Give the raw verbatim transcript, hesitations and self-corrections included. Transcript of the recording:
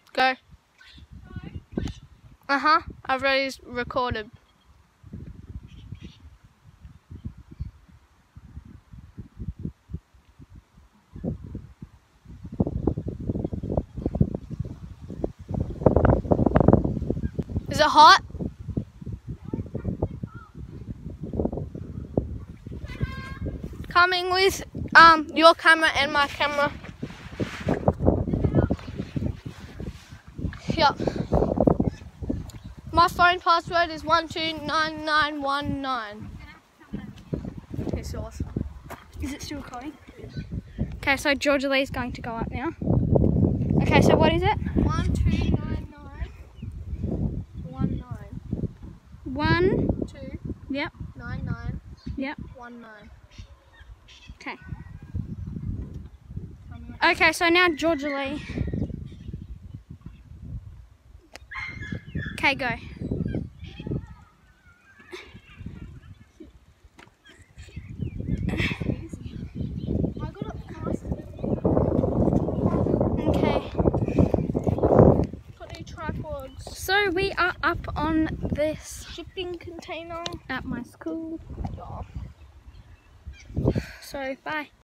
Go. Uh-huh, I've already recorded. Is it hot? Coming with um your camera and my camera. Yep. My phone password is one two nine nine one nine. It's yours. Is it still recording? Okay, so Jorjalee is going to go up now. Okay, so what is it? One two nine nine one nine. One. Two. Yep. Nine nine. Yep. One nine. Okay. Okay, so now Jorjalee. Okay, go. Okay. Got new tripods. So we are up on this Shipping container. at my school. Yeah. So bye.